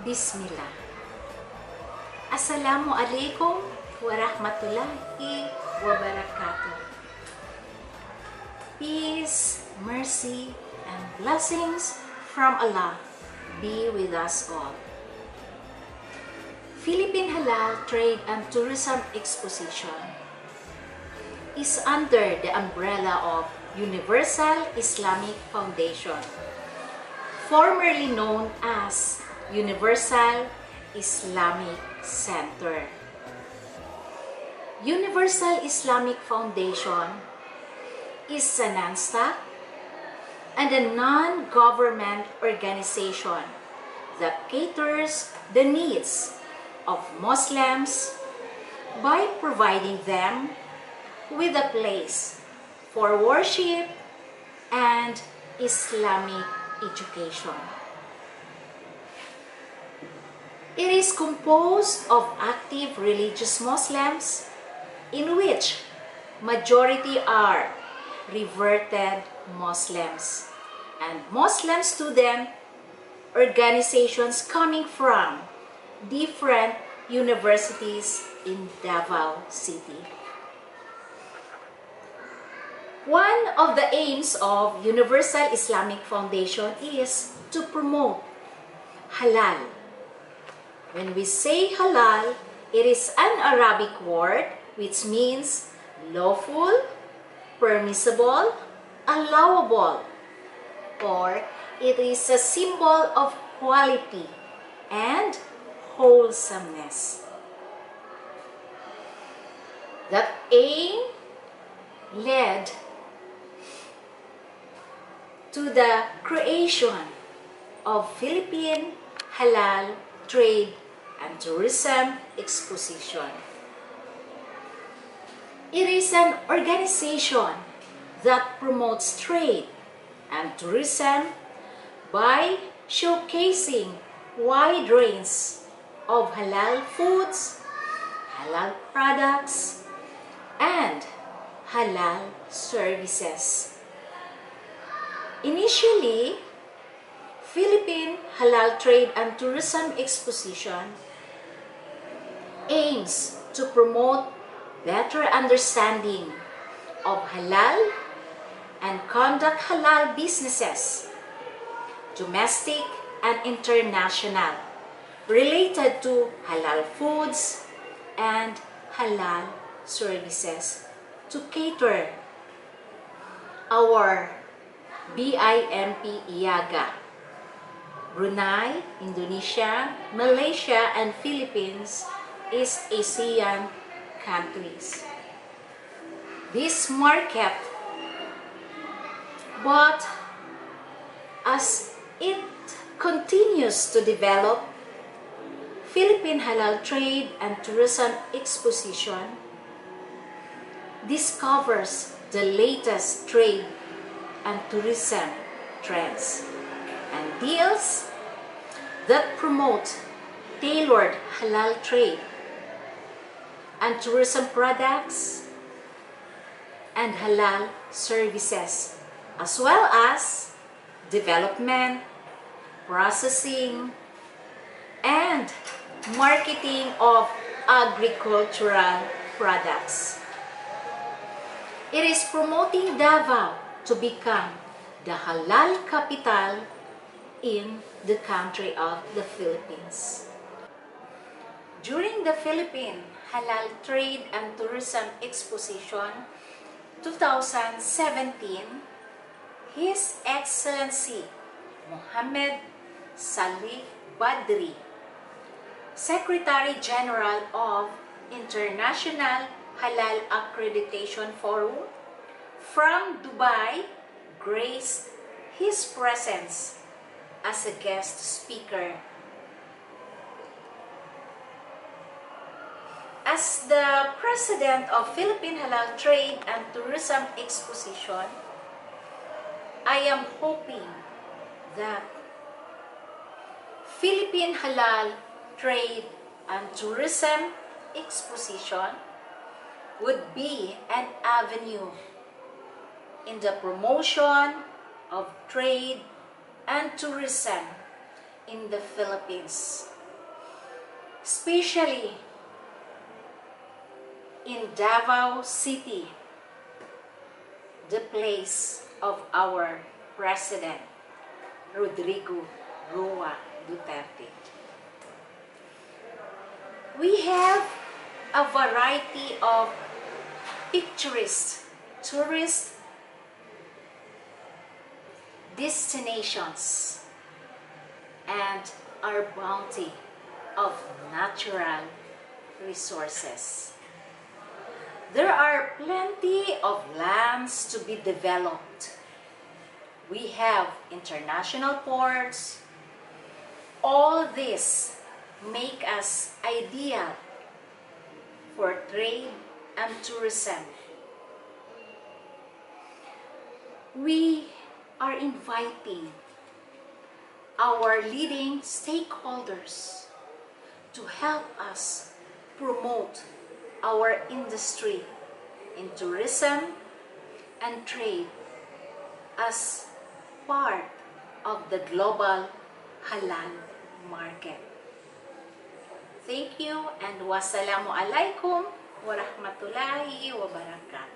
Bismillah. Assalamu alaikum wa rahmatullahi wa barakatuh. Peace, mercy, and blessings from Allah be with us all. Philippine Halal Trade and Tourism Exposition is under the umbrella of Universal Islamic Foundation, formerly known as Universal Islamic Center. Universal Islamic Foundation is a non-stock and a non-government organization that caters the needs of Muslims by providing them with a place for worship and Islamic education. It is composed of active religious Muslims, in which majority are reverted Muslims, and Muslim student organizations coming from different universities in Davao City. One of the aims of Universal Islamic Foundation is to promote halal. When we say halal, it is an Arabic word which means lawful, permissible, allowable, or it is a symbol of quality and wholesomeness. That aim led to the creation of Philippine Halal Trade and Tourism Exposition. It is an organization that promotes trade and tourism by showcasing wide range of halal foods, halal products, and halal services. Initially, Philippine Halal Trade and Tourism Exposition aims to promote better understanding of halal and conduct halal businesses, domestic and international, related to halal foods and halal services to cater our BIMP IAGA, Brunei, Indonesia, Malaysia, and Philippines, East Asian countries. This market, but as it continues to develop, Philippine Halal Trade and Tourism Exposition discovers the latest trade and tourism trends and deals that promote tailored halal trade and tourism products and halal services, as well as development, processing, and marketing of agricultural products. It is promoting Davao to become the halal capital in the country of the Philippines. During the Philippine Halal Trade and Tourism Exposition 2017, His Excellency Mohammed Salih Badri, Secretary General of International Halal Accreditation Forum from Dubai, graced his presence as a guest speaker. As the President of Philippine Halal Trade and Tourism Exposition, I am hoping that Philippine Halal Trade and Tourism Exposition would be an avenue in the promotion of trade and tourism in the Philippines. especially in Davao City, the place of our President, Rodrigo Roa Duterte. We have a variety of picturesque tourist destinations and our bounty of natural resources. There are plenty of lands to be developed. We have international ports. All this make us ideal for trade and tourism. We are inviting our leading stakeholders to help us promote our industry in tourism and trade as part of the global halal market. Thank you and wassalamu alaikum warahmatullahi wabarakatuh.